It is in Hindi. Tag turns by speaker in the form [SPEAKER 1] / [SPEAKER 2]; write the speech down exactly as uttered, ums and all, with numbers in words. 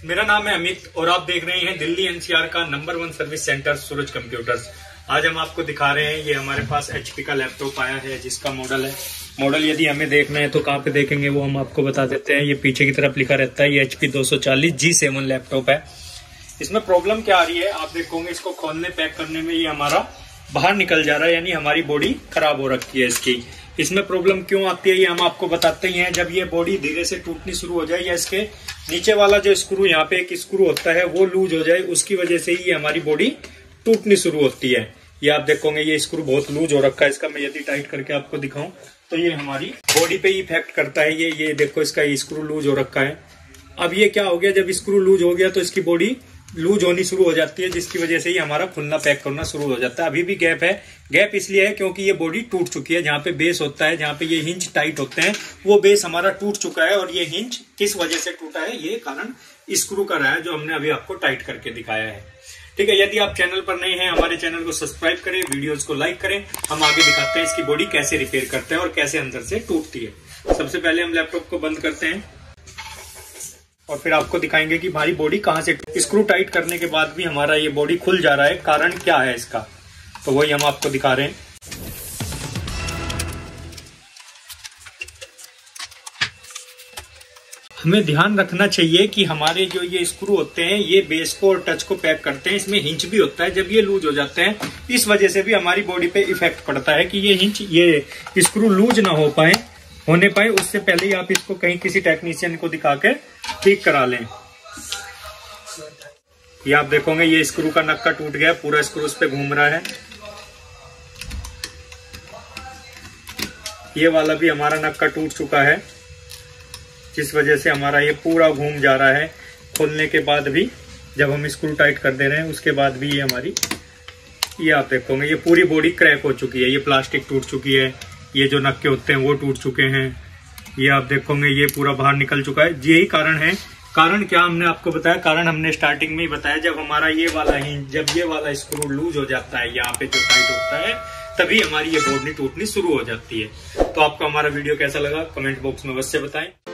[SPEAKER 1] मेरा नाम है अमित और आप देख रहे हैं दिल्ली एनसीआर का number one service centre Suraj computers. आज हम आपको दिखा रहे हैं, ये हमारे पास एचपी का लैपटॉप आया है जिसका मॉडल है। मॉडल यदि हमें देखना है तो कहाँ पे देखेंगे वो हम आपको बता देते हैं। ये पीछे की तरफ लिखा रहता है, ये एचपी दो सौ चालीस जी सेवन लैपटॉप है। इसमें प्रॉब्लम क्या आ रही है आप देखोगे, इसको खोलने पैक करने में ये हमारा बाहर निकल जा रहा है, यानी हमारी बॉडी खराब हो रखी है इसकी। इसमें प्रॉब्लम क्यों आती है ये हम आपको बताते ही हैं। जब ये बॉडी धीरे से टूटनी शुरू हो जाए या इसके नीचे वाला जो स्क्रू, यहाँ पे एक स्क्रू होता है वो लूज हो जाए, उसकी वजह से ही ये हमारी बॉडी टूटनी शुरू होती है। ये आप देखोगे ये स्क्रू बहुत लूज हो रखा है इसका। मैं यदि टाइट करके आपको दिखाऊं तो ये हमारी बॉडी पे इफेक्ट करता है। ये ये देखो इसका ये स्क्रू लूज हो रखा है। अब ये क्या हो गया, जब स्क्रू लूज हो गया तो इसकी बॉडी लूज होनी शुरू हो जाती है, जिसकी वजह से ही हमारा खुलना पैक करना शुरू हो जाता है। अभी भी गैप है। गैप इसलिए है क्योंकि ये बॉडी टूट चुकी है। जहाँ पे बेस होता है, जहाँ पे ये हिंज टाइट होते हैं, वो बेस हमारा टूट चुका है। और ये हिंज किस वजह से टूटा है, ये कारण स्क्रू का रहा है जो हमने अभी आपको टाइट करके दिखाया है। ठीक है, यदि आप चैनल पर नए हैं हमारे चैनल को सब्सक्राइब करें, वीडियोज को लाइक करें। हम आगे दिखाते हैं इसकी बॉडी कैसे रिपेयर करते हैं और कैसे अंदर से टूटती है। सबसे पहले हम लैपटॉप को बंद करते हैं और फिर आपको दिखाएंगे कि हमारी बॉडी कहां से। स्क्रू टाइट करने के बाद भी हमारा ये बॉडी खुल जा रहा है, कारण क्या है इसका, तो वही हम आपको दिखा रहे हैं। हमें ध्यान रखना चाहिए कि हमारे जो ये स्क्रू होते हैं ये बेस को और टच को पैक करते हैं। इसमें हिंज भी होता है। जब ये लूज हो जाते हैं इस वजह से भी हमारी बॉडी पे इफेक्ट पड़ता है कि ये हिंज ये स्क्रू लूज ना हो पाए होने पाए उससे पहले ही आप इसको कहीं किसी टेक्नीशियन को दिखा के ठीक करा लें। ये आप देखोगे ये स्क्रू का नक्का टूट गया, पूरा स्क्रू उस पे घूम रहा है। ये वाला भी हमारा नक्का टूट चुका है, जिस वजह से हमारा ये पूरा घूम जा रहा है। खोलने के बाद भी जब हम स्क्रू टाइट कर दे रहे हैं उसके बाद भी ये हमारी, ये आप देखोगे ये पूरी बॉडी क्रैक हो चुकी है। ये प्लास्टिक टूट चुकी है, ये जो नक्के होते हैं वो टूट चुके हैं। ये आप देखोगे ये पूरा बाहर निकल चुका है। यही कारण है। कारण क्या हमने आपको बताया, कारण हमने स्टार्टिंग में ही बताया। जब हमारा ये वाला हिंज, जब ये वाला स्क्रू लूज हो जाता है, यहाँ पे जो टाइट होता है, तभी हमारी ये बॉडी टूटनी शुरू हो जाती है। तो आपको हमारा वीडियो कैसा लगा कमेंट बॉक्स में अवश्य बताएं।